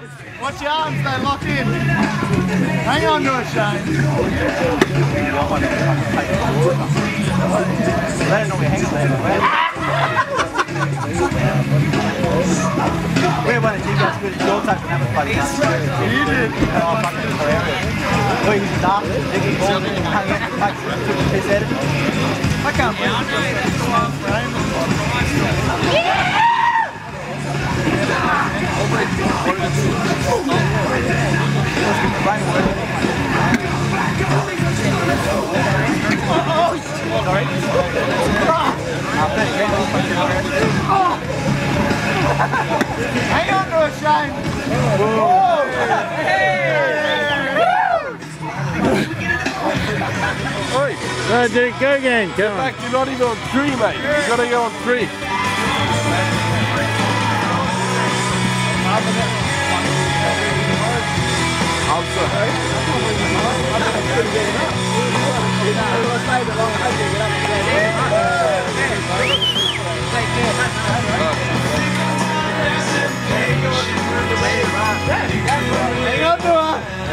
Watch your arms, they're locked in. Hang on to it, Shane. We won a GBS with your type of number buddy. You did. Oh, fucking hilarious. We used to laugh, Nicky Ball, hung it, took the piss at it. I can't believe Hang on to it, Shane. Oi! Go, Duke, go again, come on. Back, you're not even on 3, mate. You've got to go on 3. I'm sorry. Hang on to it.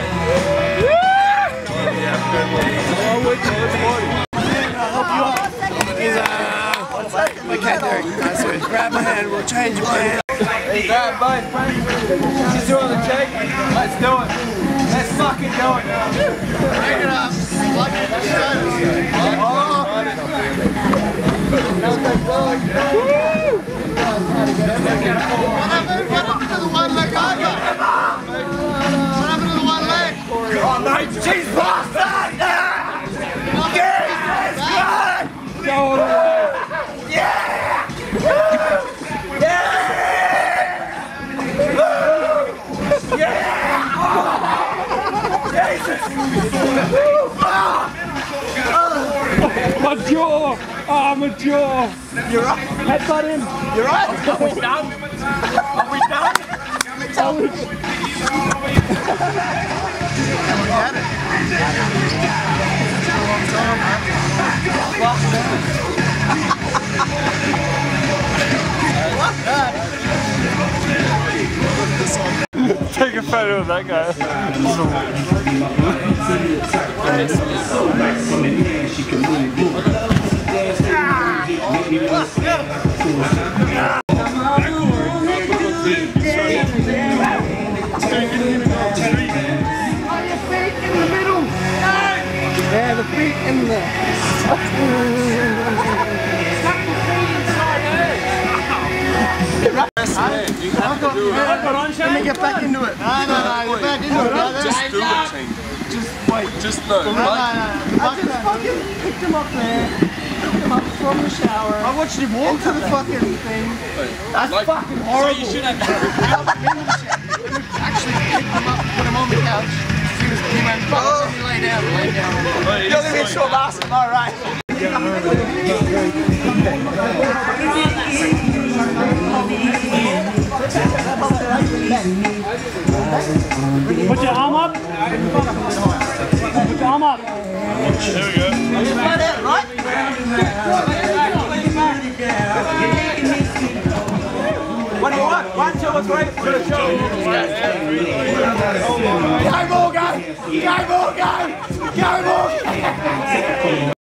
Okay, Derek, grab my hand, we'll change your plan. Grab both, mate. She's doing the cheek. Let's do it. Let's fucking do it. Hang it up. Like it. What happened to the one leg over? What happened to the one leg? Oh, mate, she's bastard! Yes, good! Go all the way. Yeah! My jaw! Oh, my jaw! You're right. Headbutt him! You're right. Are we done? Are we done? Take a photo of that guy. Yeah, the feet in the... Let me get back into it. No, get back into it, brother. Just do it, team. Just wait. Just no. No. I just fucking picked him up there. Picked him up from the shower. I watched him walk to the fucking thing. That's Like, fucking horrible. So you should have. Actually picked him up, put him on the couch. He went, fuck, he lay down. You're going to be a short last, am I right? Put your arm up. Put your arm up. There we go. What do you want? 1, 2 or 3? Go Morgan! Go Morgan! Go Morgan!